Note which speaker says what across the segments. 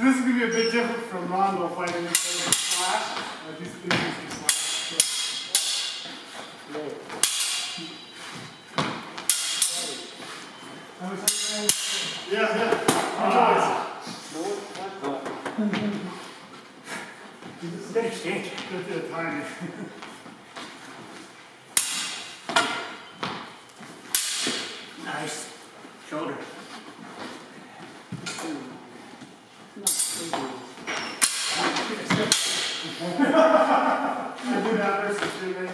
Speaker 1: this is going to be a bit different from Rondo fighting instead of slash. These things are slash. Yeah. Exchange. Good timing. Nice. Shoulder. I do that versus doing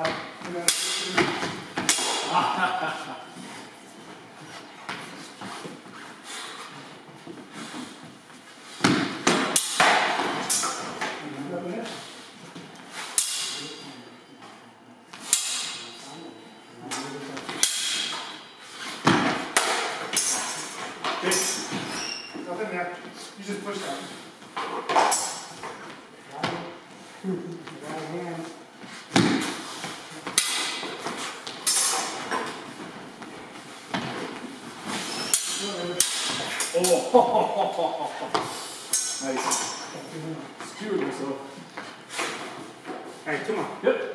Speaker 1: nothing there. You just push that. Right hand. Oh, nice. Skewered myself. All right, come on. Yep.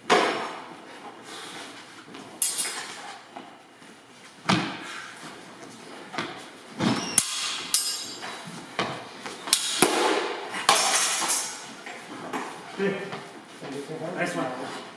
Speaker 1: Nice one.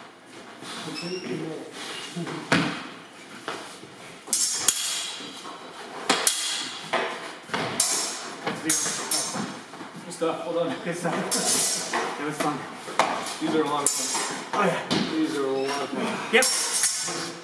Speaker 2: Good stuff. Hold on.
Speaker 1: Good stuff. It was fun.
Speaker 2: These are a lot of fun.
Speaker 1: Oh yeah.
Speaker 2: These are a lot of fun.
Speaker 1: Yep.